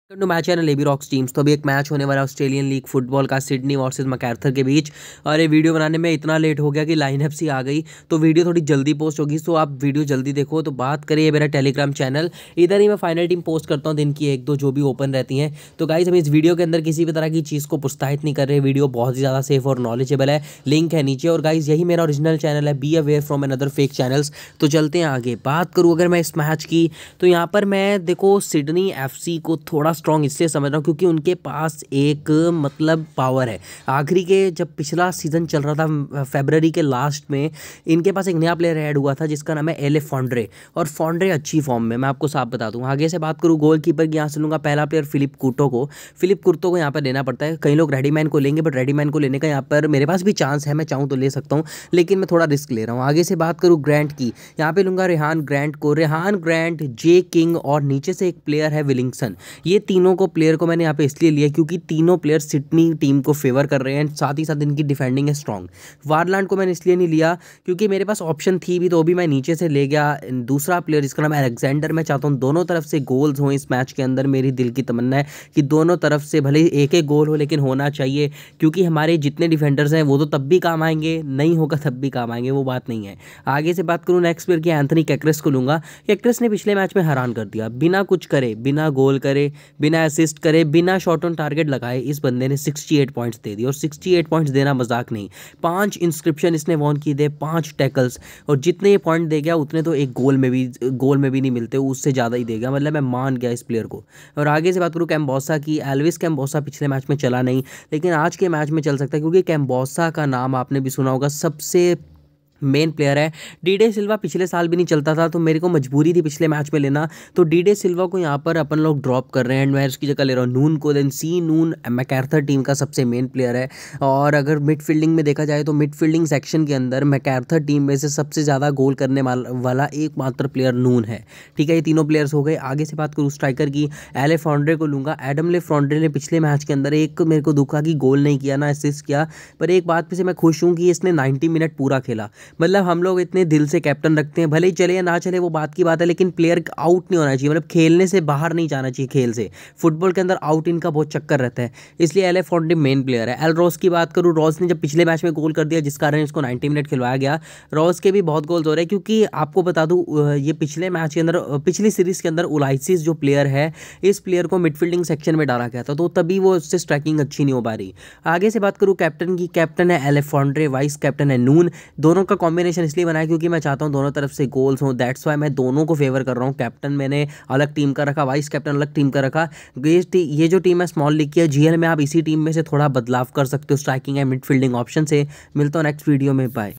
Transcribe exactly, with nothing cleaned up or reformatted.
To match channel ABRocks teams. तो अभी एक मैच होने वाला है ऑस्ट्रेलियन लीग फुटबॉल का सिडनी वर्सेस मैकार्थर के बीच। और ये वीडियो बनाने में इतना लेट हो गया कि लाइनअप सी आ गई, तो वीडियो थोड़ी जल्दी पोस्ट होगी। सो आप वीडियो जल्दी देखो। तो बात करिए मेरा टेलीग्राम चैनल, इधर ही मैं फाइनल टीम पोस्ट करता हूँ दिन की एक दो जो भी ओपन रहती हैं। तो गाइस हम इस वीडियो के अंदर किसी भी तरह की चीज़ को प्रोत्साहित नहीं कर रहे। वीडियो बहुत ही ज़्यादा सेफ और नॉलेजेबल है, लिंक है नीचे। और गाइस यही मेरा ओरिजिनल चैनल है, be aware from another fake channels. तो चलते हैं आगे। बात करूँ अगर मैं इस मैच की, तो यहाँ पर मैं देखो सिडनी एफसी को थोड़ा स्ट्रॉन्ग इसलिए समझ रहा हूँ क्योंकि उनके पास एक मतलब पावर है। आखिरी के जब पिछला सीजन चल रहा था फरवरी के लास्ट में, इनके पास एक नया प्लेयर ऐड हुआ था जिसका नाम है एले फॉन्ड्रे। और फॉन्ड्रे अच्छी फॉर्म में, मैं आपको साफ बता दूं। आगे से बात करूँ गोलकीपर की, यहाँ से लूँगा पहला प्लेयर फिलिप कुर्तो को। फिलिप कुर्तो को यहाँ पर लेना पड़ता है। कई लोग रेडीमैन को लेंगे, बट रेडीमैन को लेने का यहाँ पर मेरे पास भी चांस है, मैं चाहूँ तो ले सकता हूँ, लेकिन मैं थोड़ा रिस्क ले रहा हूँ। आगे से बात करूँ ग्रैंट की, यहाँ पे लूँगा रेहान ग्रैंट को। रेहान ग्रैंट, जे किंग और नीचे से एक प्लेयर है विलिंगसन। ये तीनों को प्लेयर को मैंने यहाँ पे इसलिए लिया क्योंकि तीनों प्लेयर सिडनी टीम को फेवर कर रहे हैं, साथ ही साथ इनकी डिफेंडिंग है स्ट्रॉन्ग। वारलैंड को मैंने इसलिए नहीं लिया क्योंकि मेरे पास ऑप्शन थी भी, तो भी मैं नीचे से ले गया दूसरा प्लेयर जिसका नाम है अलेक्जेंडर। मैं चाहता हूँ दोनों तरफ से गोल्स हों इस मैच के अंदर। मेरी दिल की तमन्ना है कि दोनों तरफ से भले ही एक एक गोल हो, लेकिन होना चाहिए, क्योंकि हमारे जितने डिफेंडर्स हैं वो तो तब भी काम आएंगे, नहीं होगा तब भी काम आएंगे, वो बात नहीं है। आगे से बात करूँ नेक्स्ट प्लेयर की, एंथनी कैक्रेस को लूँगा। कैक्रेस ने पिछले मैच में हैरान कर दिया, बिना कुछ करे, बिना गोल करे, बिना असिस्ट करे, बिना शॉट ऑन टारगेट लगाए इस बंदे ने अड़सठ पॉइंट्स दे दिए। और अड़सठ पॉइंट्स देना मजाक नहीं, पांच इंस्क्रिप्शन इसने वॉन की दे, पांच टैकल्स, और जितने ये पॉइंट दे गया उतने तो एक गोल में भी गोल में भी नहीं मिलते, उससे ज़्यादा ही देगा। मतलब मैं मान गया इस प्लेयर को। और आगे से बात करूँ कैम्बोसा की, एल्विस कैम्बोसा पिछले मैच में चला नहीं, लेकिन आज के मैच में चल सकता है क्योंकि कैम्बोसा का नाम आपने भी सुना होगा, सबसे मेन प्लेयर है। डीडे सिल्वा पिछले साल भी नहीं चलता था, तो मेरे को मजबूरी थी पिछले मैच में लेना, तो डीडे सिल्वा को यहाँ पर अपन लोग ड्रॉप कर रहे हैं। मैं उसकी जगह ले रहा हूँ नून को। Then C Noone Macarthur team का सबसे मेन प्लेयर है। और अगर मिडफील्डिंग में देखा जाए तो मिडफील्डिंग सेक्शन के अंदर मैकार्थर टीम में से सबसे ज़्यादा गोल करने वाला एकमात्र प्लेयर नून है। ठीक है, ये तीनों प्लेयर्स हो गए। आगे से बात करूँ स्ट्राइकर की, एले फॉन्ड्रे को लूँगा। एडम ले फॉन्ड्रे ने पिछले मैच के अंदर एक मेरे को दुखा कि गोल नहीं किया, ना असिस्ट किया, पर एक बात पे से मैं खुश हूँ कि इसने नाइन्टी मिनट पूरा खेला। मतलब हम लोग इतने दिल से कैप्टन रखते हैं, भले ही चले या ना चले वो बात की बात है, लेकिन प्लेयर आउट नहीं होना चाहिए, मतलब खेलने से बाहर नहीं जाना चाहिए। खेल से फुटबॉल के अंदर आउट इनका बहुत चक्कर रहता है, इसलिए एले फॉन्ड्रे मेन प्लेयर है। एल रॉस की बात करूँ, रॉस ने जब पिछले मैच में गोल कर दिया जिस कारण इसको नाइन्टी मिनट खिलवाया गया। रॉस के भी बहुत गोल्स हो रहे हैं, क्योंकि आपको बता दूं ये पिछले मैच के अंदर, पिछली सीरीज के अंदर उलाइसिस जो प्लेयर है, इस प्लेयर को मिडफील्डिंग सेक्शन में डाला गया था, तो तभी वो उससे स्ट्राइकिंग अच्छी नहीं हो पा रही। आगे से बात करूँ कैप्टन की, कैप्टन है एले फॉन्ड्रे, वाइस कैप्टन है नून। दोनों का कॉम्बिनेशन इसलिए बनाया क्योंकि मैं चाहता हूं दोनों तरफ से गोल्स हों, दैट्स वाई मैं दोनों को फेवर कर रहा हूं। कैप्टन मैंने अलग टीम का रखा, वाइस कैप्टन अलग टीम का रखा। ये जो टीम है स्मॉल लीग की है, जीएल में आप इसी टीम में से थोड़ा बदलाव कर सकते हो स्ट्राइकिंग या मिडफील्डिंग ऑप्शन से। मिलता हूं नेक्स्ट वीडियो में, बाय।